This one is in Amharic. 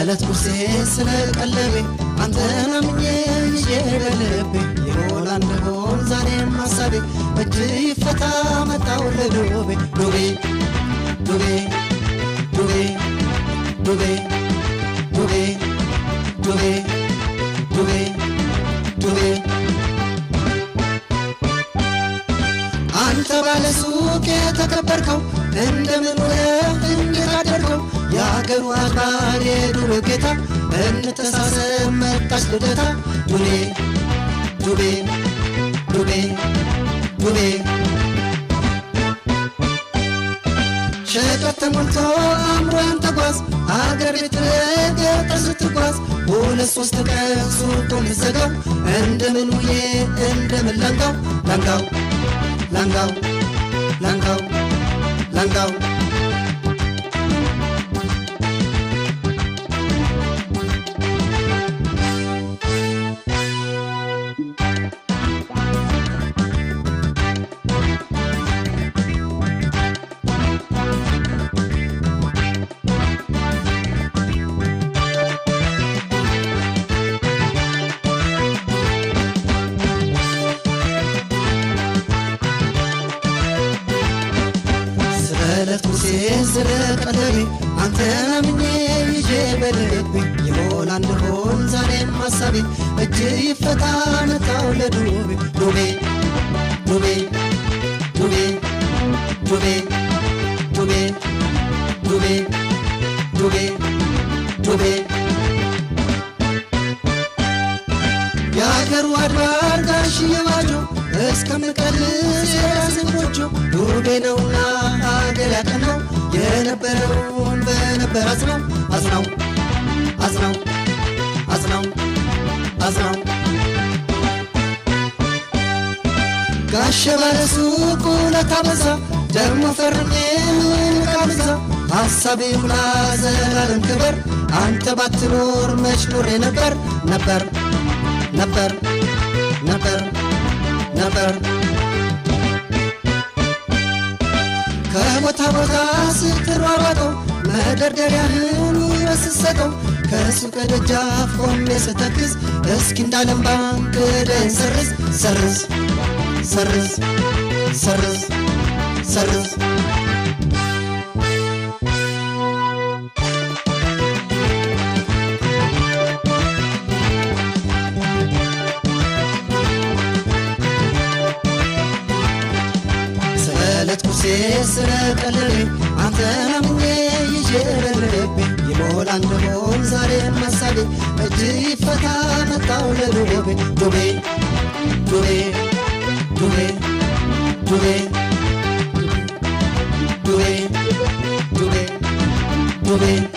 سالت كرسي سلا قلبي አንተን አምኜ ይጀበልብ ይሞላል ሆን ዛሬም ሐሳቤ እጅ ይፈታ መጣው ለዱቤ ዱቤ ዱቤ ዱቤ ዱቤ ዱቤ ዱቤ ዱቤ ዱቤ አንተ ባለ ሱቅ የተከበርከው እንደምን ወለህ እንድታደርገው ያገሩ አባር የዱቤ ጌታ እንተሳሰብ መጣች ልደታ ዱቤ ዱቤ ዱቤ ዱቤ ሸቀጥ ተሞልቶ አምሮን ተጓዝ አገር ቤት ለገጠር ስትጓዝ ሁለት ሶስት ቀን ሱቁን ዘጋው እንደምን ውዬ እንደምን ላንጋው ላንጋው ላንጋው ላንጋው ላንጋው ስለቀለቤ አንተን አምኜ ይጀበልብ ይሞላል ሆን ዛሬም ሐሳቤ እጅ ይፈታ መጣው ለዱቤ ዱቤ ዱቤ ዱቤ ዱቤ ዱቤ ዱቤ ዱቤ ዱቤ ያገሩ አድባር ጋሽ የባጆ እስከምቀልስ የራስንጎጆ ዱቤ ነውና አገር ያቀናው የነበረውን በነበር አዝናው አዝናው አዝናው አዝናው አዝናው ጋሽ ባለሱቁ ለታበዛ ደሞ ፈርሜ ምን ካብዛ ሐሳቤ ሁላ ዘላለም ክበር አንተ ባትኖር መች ኖሬ ነበር ነበር ነበር ነበር ነበር ከቦታ ቦታ ስትሯሯጠው መደርደሪያህን ይረስሰጠው ከሱቅ ደጃፍ ቆሜ ስተክዝ እስኪ እንዳለም ባንክ ደን ሰርዝ ሰርዝ ሰርዝ ሰርዝ ሰርዝ ስለቀለቤ አንተን አምኜ ይጀበልብ ይሞላል ሆን ዛሬም ሐሳቤ እጅ ይፈታ መጣው ለዱቤ ዱቤ ዱቤ ዱቤ ዱቤ ዱቤ ዱቤ ዱቤ